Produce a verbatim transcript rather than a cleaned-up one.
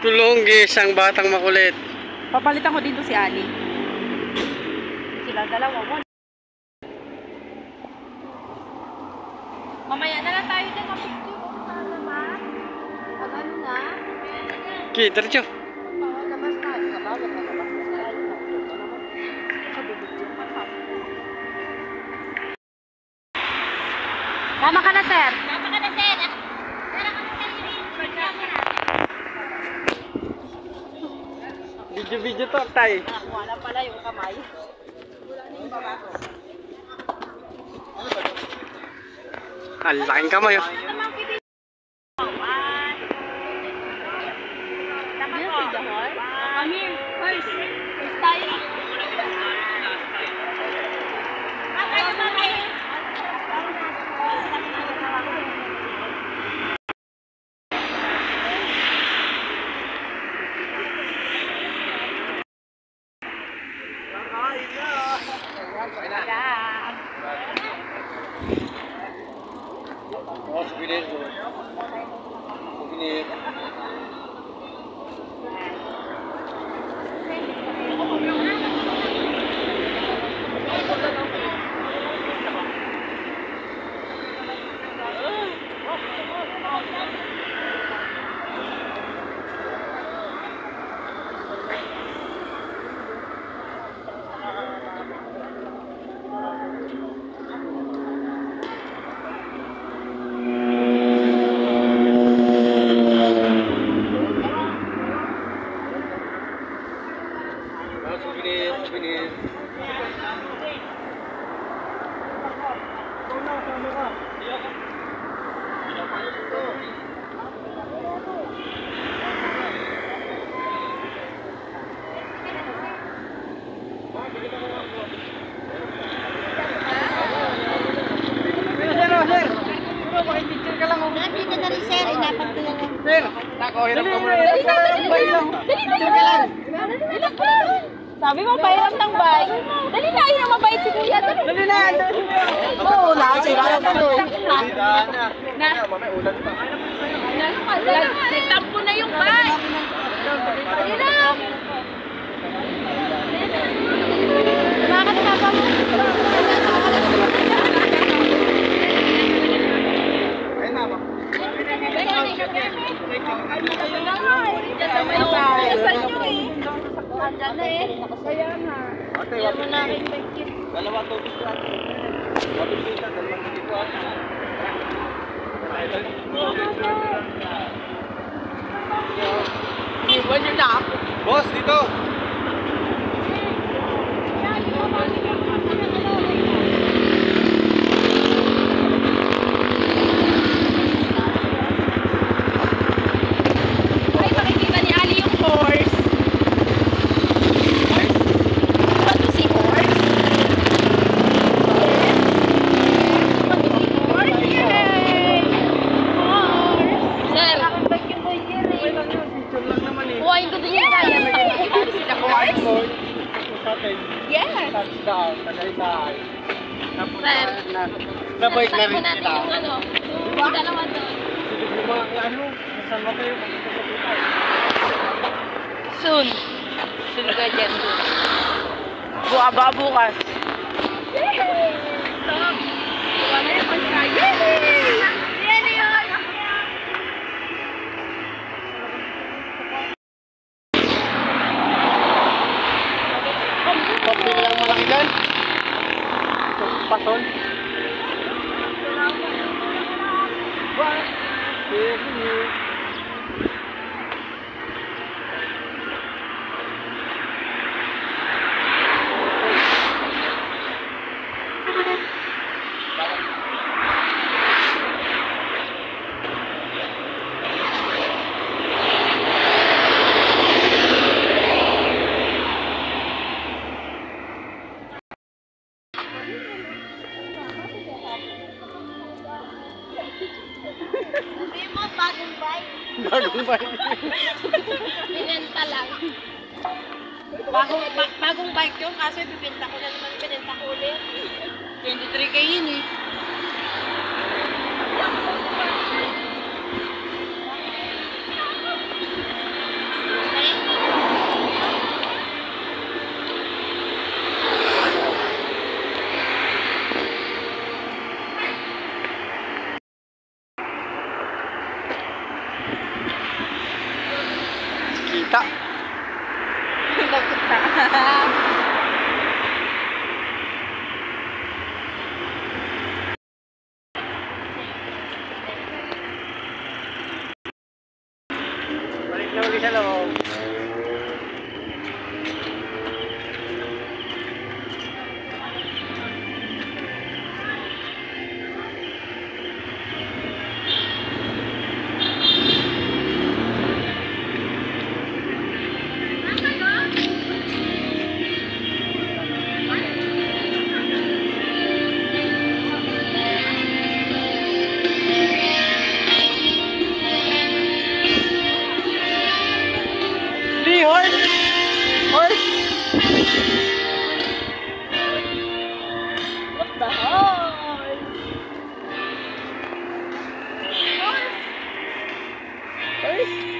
Tulong isang batang makulit. Papalitan ko dito si Ali. Sila dalawa mo. Mamaya na lang tayo din mag-picture. Sana ba? Pag ano na? Okay, diretso. Labas na. Kabawat na labas na si Ali. Tama ka na, sir. Tama ka na, sir. Tara ka na, sir. Video-video to, tay. Wala pala yung kamay. Wala na yung baba ko. Ang laking kamay, oh. Sama ko. Kami, first. First tayo. Oh, souvenir. Souvenir. Souvenir, souvenir. Pakipicture ka lang. Sabi ka na rin, sir. Inapat ko lang. Sir, nako, hirap ka muna. Dali na, dali na. Picture ka lang. Sabi mo, pahiram ng bike. Dali na, ayaw mabait si kuya. Dali na. Oo, nakasira na tuloy. Na. Mamay ulan pa. Sitampo na yung bike. Dali na. Bakit papa mo? Ayun na ba? Andyan na eh. Kaya nga. Ate, wapit na. Dalawa to. Wapit dito. Dalawa dito. Iwan nyo na ako. Boss, dito. Ay, makikita ni Ali yung horse. What to see horse? What to see horse? Yay! Horse! Sir! Picture lang naman eh. Kuhain ko din yung kaya. Ano sila horse? Yes! Touchdown, tagaysay. Tapos Sir. na, na-bike na rin natin sila. yung ano, yung dalawa doon. Yung mga ano, saan ba kayo? Soon. Soon ka dyan. Buka ba bukas? Yay! Stop! Wala yung pagka. Yay! Yan yun! Pag biglang malaki dyan. Pasol. Bas. Sabi mo, bagong bike. Bagong bike. Binenta lang. Bagong, ba, bagong bike yun, kasi bibenta ko na naman, binenta ko ulit. twenty-three K yun eh. sa loob. Lee, horse! Horse! What the hell? Horse!